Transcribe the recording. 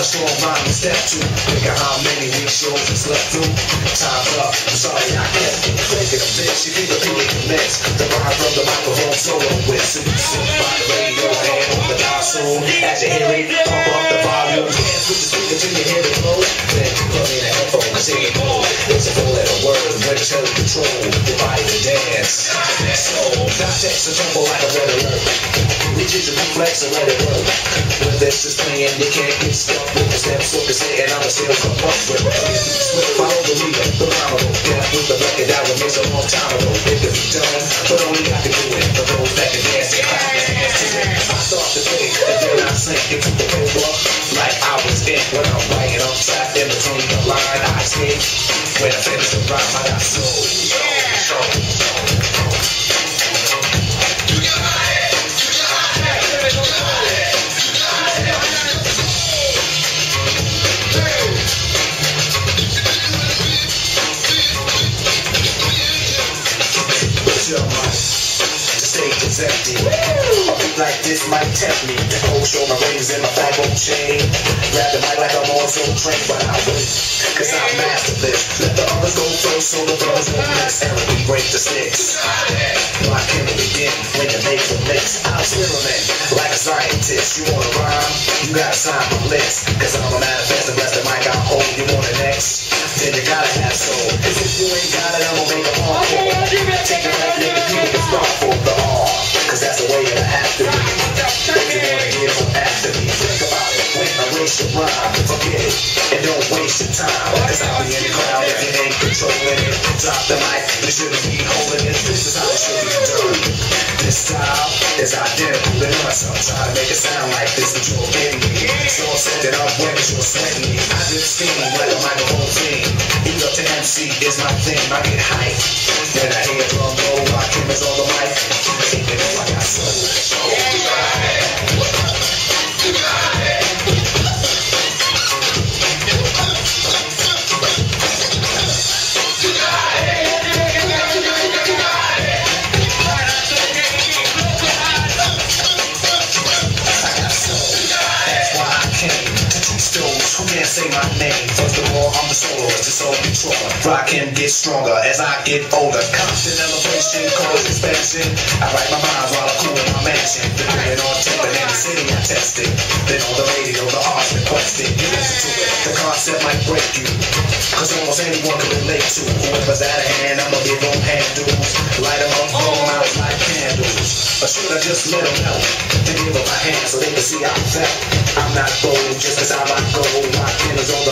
strong rhyme and step to. Think of how many weak shows and slept through. Time's up, I'm sorry I kept it. Making a bitch, you keep repeating the mix. The rhyme from the microphone solo with seducing by the radio and on the dial soon. As you hear it, pump up the volume. Dance with the speaker till you hear it blow. Then plug in a headphone and sing it more. It's a four-letter word when it's held control. Your body to dance. So, dissect the tempo like a red alert. Reach it to reflex and let it work. When this is playing, you can't get stuck with the steps. So to say, and I'ma still come up with it. Follow the leader, the rhyme. Get up with the record that was made a long time ago. It could be done, but only I can do it. For those that can dance, they clap their hands to it. I start to think, and then I sink into the paper. Like I was in when I'm writing, I'm trapped in between the line. I escape. When I finish the rhyme, I got soul. Is empty. A beat like this might tempt me to go show my rings in my backbone chain. Grab the mic like I'm on some train, but I wait, cause I master this. Let the others go first so the brothers won't miss. And we break the sticks. Why can't we begin when you make the mix? I'm experiment like a scientist. You wanna rhyme? You gotta sign my list. Cause I'm a manifest and bless the mic I hold. You want it next? Then you gotta have soul. Cause if you ain't got it, I'm gonna make a hardcore. Take it right, nigga, people can start for the R. Cause that's the way it have to be. If you wanna hear from after me, think about it. When I waste your rhyme, forget it. And don't waste your time. Cause I'll be in the crowd if you ain't controlling it. Drop the mic, you shouldn't be holding it. This is how it should be done. This style is identical to us. I'm trying to make it sound like this, but you're getting me. So I'm sending up when you're sweating me. I just steam like a microphone thing. Eat up to MC is my thing. I get hype when I hear drum roll. My cameras on the mic. You know I got soul. Who can't say my name? First of all, I'm the soloist, the soul controller. Rock and get stronger as I get older. Constant elevation, cause expansion. I write my rhymes while I cool in my mansion. Put it on tape in any city I test it. Then on the radio, the art's requested. You listen to it, the concept might break you. Cause almost anyone can relate to. Whoever's at a hand, I'ma give them handles. Light them up, blow them out like candles. Or should I just let them know? Then give them my hand so they can see how I felt. I'm not bold just cause I rock gold. My pen is on